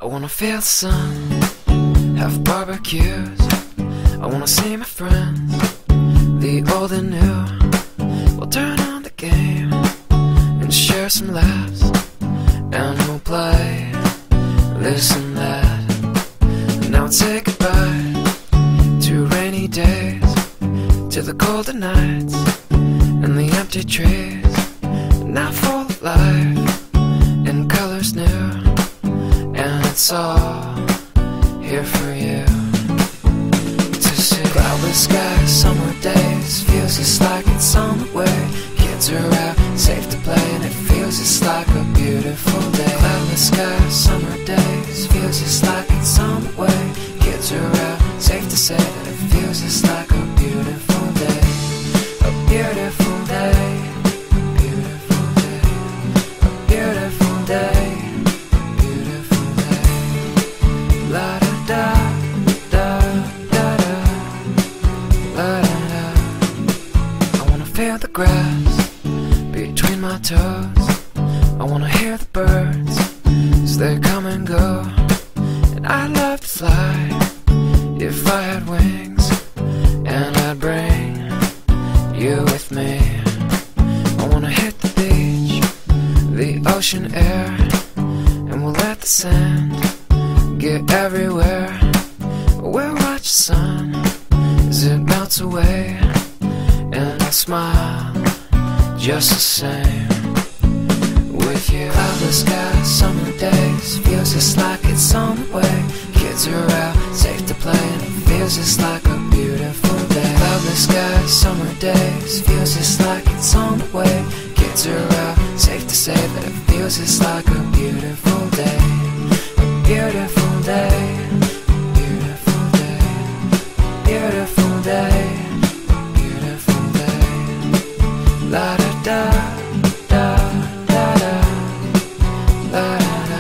wanna feel the sun, have barbecues. I wanna see my friends, the old and new. We'll turn on the game and share some laughs, and we'll play this and that. Now we'll say goodbye to rainy days, to the colder nights and the empty trees. Now full of life and colors new, and it's all here for you to see. Cloudless skies, summer days, feels just like it's on the way. Kids are out, safe to play, and it feels just like a beautiful day. Cloudless skies, summer days, feels just like it's on the way. Kids are out, safe to say that it feels just like a beautiful day. A beautiful day. Feel the grass between my toes. I wanna hear the birds as they come and go. And I'd love to fly if I had wings, and I'd bring you with me. I wanna hit the beach, the ocean air, and we'll let the sand get everywhere. We'll watch the sun as it melts away, and I smile just the same with you. Cloudless skies, summer days, feels just like it's on the way. Kids are out, safe to play, and it feels just like a beautiful day. Cloudless skies, summer days, feels just like it's on the way. Kids are out, safe to say that it feels just like a beautiful day. A beautiful day, beautiful day, beautiful day. La da da da da da, la da da.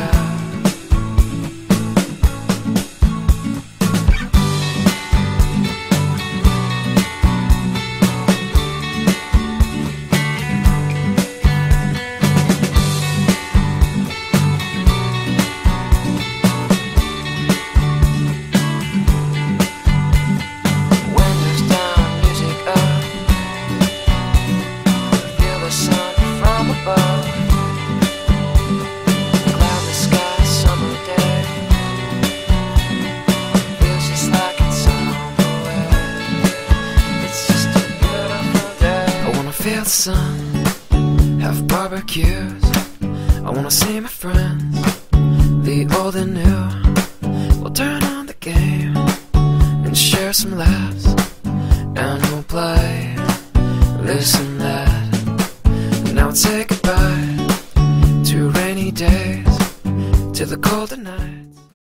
Windows down, music up, the sun from above. Cloudless sky, summer day, feels just like it's on the way. It's just a beautiful day. I wanna feel the sun, have barbecues. I wanna see my friends, the old and new. We'll turn on the game and share some laughs, and we'll play this and that. Now we'll say goodbye to rainy days, to the colder nights.